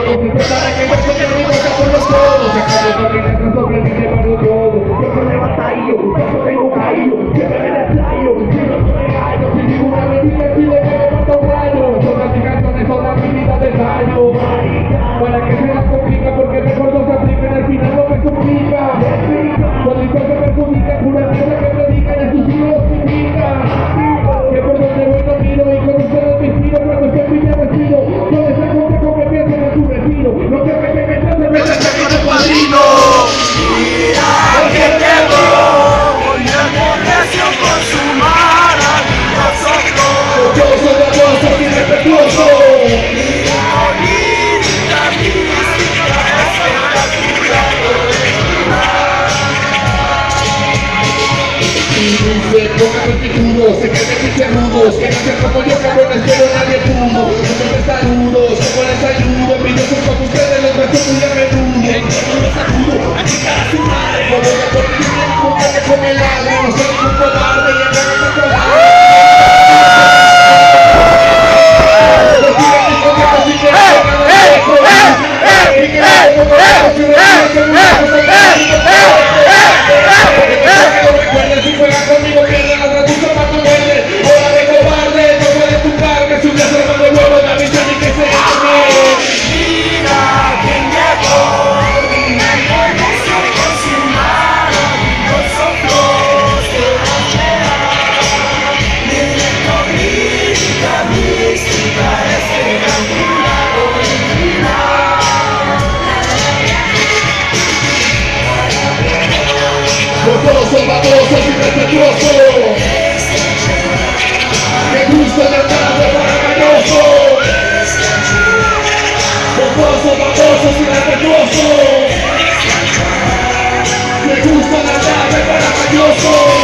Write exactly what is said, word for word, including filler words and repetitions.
Para que no se te remonta por los codos. Sacando máquinas tras sobre mi llevarlo todo. Yo soy de batallo, yo tengo caído. Siempre me desplayo, si no soy gallo. Sin ninguna mentira, si le me mata un rayo. Son las canciones, son las vidas de daño. Para que se las complica, porque mejor no se apliquen. Al final no me complica. Cuando el se perjudica, pura mierda que predican. A sus hijos significa que por donde voy no miro. Y con ustedes mis tiros, cuando estoy bien vestido. Yo les aconsejo que piensen en su retiro. No quiero que me metas en ¡Vete con el padrino! ¡Mira que llegó! Hoy el negocio con su maravilloso flow. Yo soy de cosas irrespetuoso. Lírico, lírica, mística, espectacular, original. Y dice, pónganme picudos, se queden pincherrudos. Que no sean como yo, cabrones, pero nadie pudo. No me saludos, como les ayudo. Envidiosos como ustedes, los besos muy a menudo. Yo los saludo, a chicar a su madre. No voy a poner bien, como que con el agua. No soy un cobarde, y acá no me cobarde. Gozoso, baboso, irrespetuoso. Me gusta el andar maravilloso. Gozoso, baboso, irrespetuoso. Me gusta el andar maravilloso.